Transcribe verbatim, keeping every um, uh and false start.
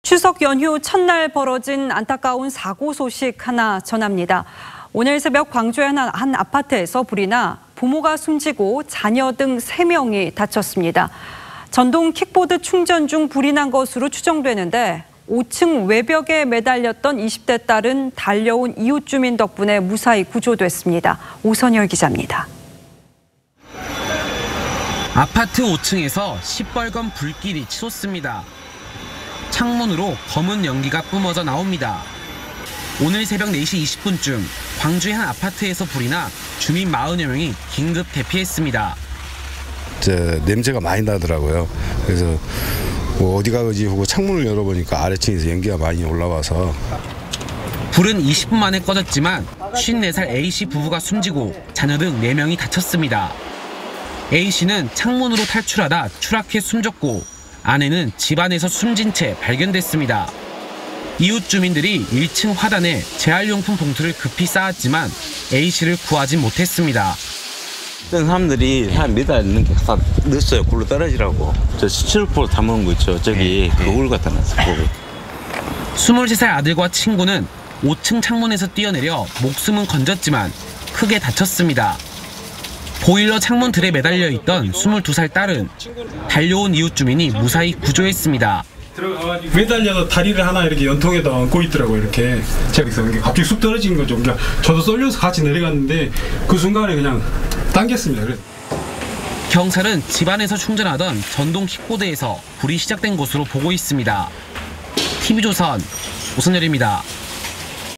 추석 연휴 첫날 벌어진 안타까운 사고 소식 하나 전합니다. 오늘 새벽 광주의 한, 한 아파트에서 불이 나 부모가 숨지고 자녀 등 세 명이 다쳤습니다. 전동 킥보드 충전 중 불이 난 것으로 추정되는데 오 층 외벽에 매달렸던 이십 대 딸은 달려온 이웃 주민 덕분에 무사히 구조됐습니다. 오선열 기자입니다. 아파트 오 층에서 시뻘건 불길이 치솟습니다. 창문으로 검은 연기가 뿜어져 나옵니다. 오늘 새벽 네 시 이십 분쯤 광주의 한 아파트에서 불이 나 주민 사십여 명이 긴급 대피했습니다. 저 냄새가 많이 나더라고요. 그래서 뭐 어디 가지 하고 창문을 열어보니까 아래층에서 연기가 많이 올라와서. 불은 이십 분 만에 꺼졌지만 쉰네 살 A씨 부부가 숨지고 자녀 등 네 명이 다쳤습니다. A씨는 창문으로 탈출하다 추락해 숨졌고 아내는 집안에서 숨진 채 발견됐습니다. 이웃 주민들이 일 층 화단에 재활용품 봉투를 급히 쌓았지만 A씨를 구하지 못했습니다. 어떤 사람들이 한 매달리는 게 다 넣었어요. 굴러 떨어지라고. 저 스티로폼 담은 거 있죠. 저기 그걸 갖다 놨어요. 스물세 살 아들과 친구는 오 층 창문에서 뛰어내려 목숨은 건졌지만 크게 다쳤습니다. 보일러 창문 틀에 매달려 있던 스물두 살 딸은 달려온 이웃 주민이 무사히 구조했습니다. 매달려서 다리를 하나 이렇게 연통에다 얹고 있더라고요. 이렇게 제가 갑자기 쑥 떨어진 거죠. 그러니까 저도 쏠려서 같이 내려갔는데 그 순간에 그냥 당겼습니다. 경찰은 집안에서 충전하던 전동 킥보드에서 불이 시작된 것으로 보고 있습니다. 티비조선 오선열입니다.